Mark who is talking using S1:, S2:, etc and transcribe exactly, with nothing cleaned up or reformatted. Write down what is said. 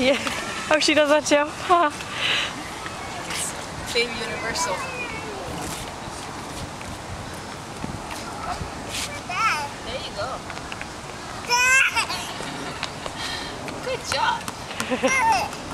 S1: Yeah. Oh, she does that too.
S2: Baby Universal. There you go. Good job.